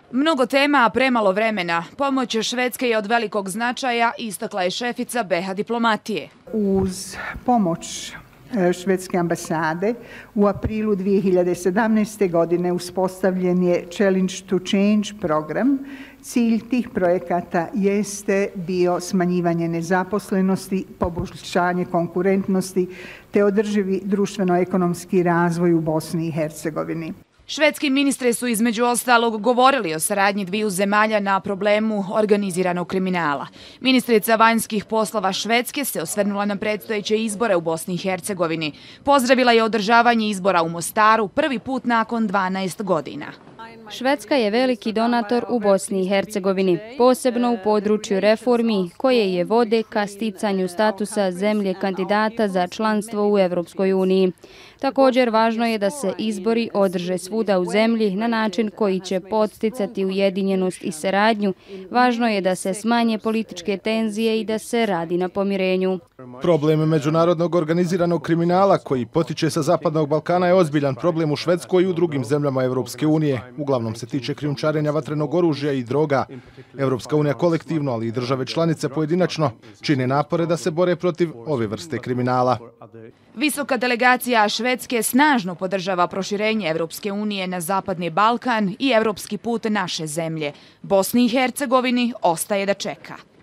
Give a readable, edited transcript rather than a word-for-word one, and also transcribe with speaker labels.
Speaker 1: Mnogo tema, a premalo vremena. Pomoć Švedske je od velikog značaja, istakla je šefica BH diplomatije.
Speaker 2: Uz pomoć švedske ambasade u aprilu 2017. godine uspostavljen je Challenge to Change program. Cilj tih projekata jeste bio smanjivanje nezaposlenosti, poboljšanje konkurentnosti te održivi društveno-ekonomski razvoj u Bosni i Hercegovini.
Speaker 1: Švedski ministri su između ostalog govorili o saradnji dviju zemalja na problemu organiziranog kriminala. Ministrica vanjskih poslova Švedske se osvrnula na predstojeće izbore u Bosni i Hercegovini. Pozdravila je održavanje izbora u Mostaru prvi put nakon 12 godina.
Speaker 3: Švedska je veliki donator u Bosni i Hercegovini, posebno u području reformi koje je vode ka sticanju statusa zemlje kandidata za članstvo u Evropskoj uniji. Također, važno je da se izbori održe svuda u zemlji na način koji će podsticati ujedinjenost i saradnju. Važno je da se smanje političke tenzije i da se radi na pomirenju.
Speaker 4: Problem međunarodnog organiziranog kriminala koji potiče sa Zapadnog Balkana je ozbiljan problem u Švedskoj i u drugim zemljama Evropske unije. Uglavnom se tiče krijumčarenja vatrenog oružja i droga. Evropska unija kolektivno, ali i države članice pojedinačno, čine napore da se bore protiv ove vrste kriminala.
Speaker 1: Visoka delegacija Švedske snažno podržava proširenje Evropske unije na Zapadni Balkan i evropski put naše zemlje. Bosni i Hercegovini ostaje da čeka.